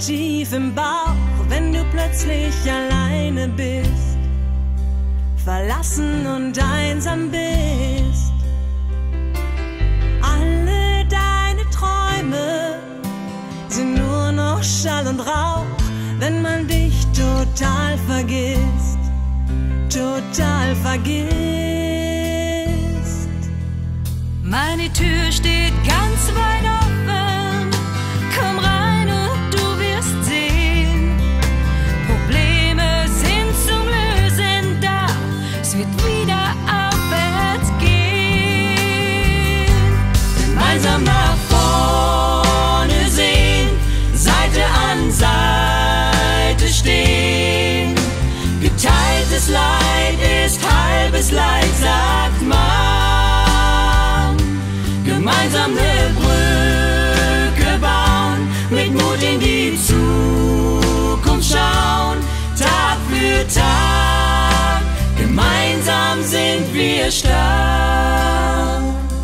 tief im Bauch, wenn du plötzlich alleine bist, verlassen und einsam bist. Alle deine Träume sind nur noch Schall und Rauch, wenn man dich total vergisst, total vergisst. Meine Tür steht ganz weit offen, komm rein und du wirst sehen. Probleme sind zum Lösen da, es wird wieder aufwärts gehen. Gemeinsam nach vorne sehen, Seite an Seite stehen. Geteiltes Leid ist halbes Leid, sagt man. Gemeinsam eine Brücke bauen, mit Mut in die Zukunft schauen, Tag für Tag, gemeinsam sind wir stark.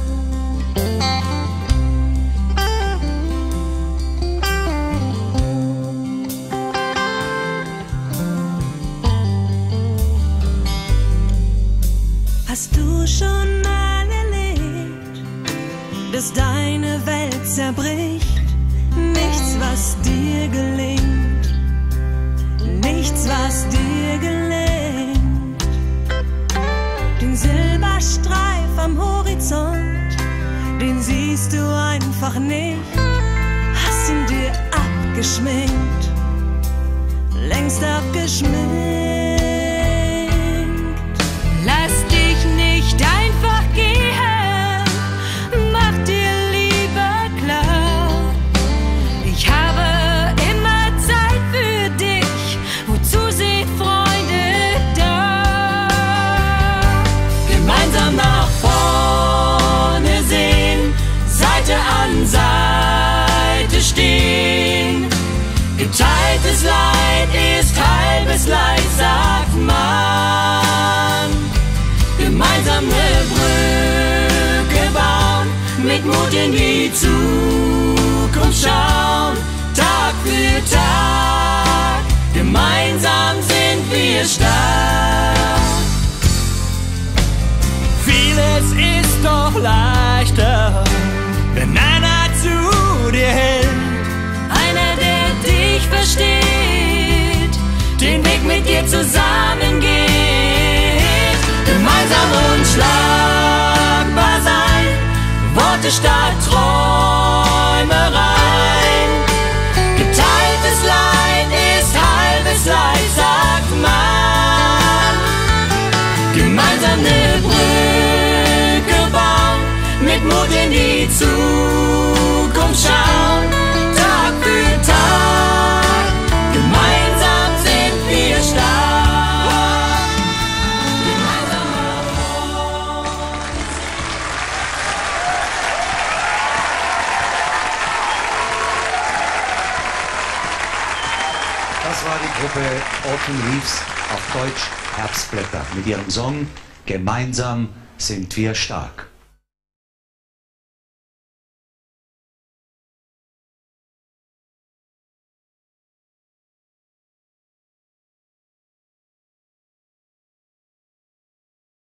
Hast du schon mal erlebt, dass deine Welt zerbricht? Nichts, was dir gelingt, nichts, was dir gelingt. Den Silberstreif am Horizont, den siehst du einfach nicht. Hast ihn dir abgeschminkt, längst abgeschminkt. Lass dich nicht einfach gehen, mach dir lieber klar, ich habe immer Zeit für dich, wozu sind Freunde da? Gemeinsam nach vorne sehen, Seite an Seite stehen. Geteiltes Leid ist halbes Leid, sagt man. Gemeinsam eine Brücke bauen, mit Mut in die Zukunft schauen, Tag für Tag, gemeinsam sind wir stark. Vieles ist doch leichter, wenn einer zu dir hält, einer, der dich versteht, den Weg mit dir zusammen geht. Gemeinsam unschlagbar sein, Worte statt Träumereien. Geteiltes Leid ist halbes Leid, sagt man. Gemeinsam eine Brücke bauen, mit Mut in die Zukunft schauen, Tag für Tag, gemeinsam sind wir stark. Das war die Gruppe Autumn Leaves, auf Deutsch Herbstblätter, mit ihrem Song Gemeinsam sind wir stark.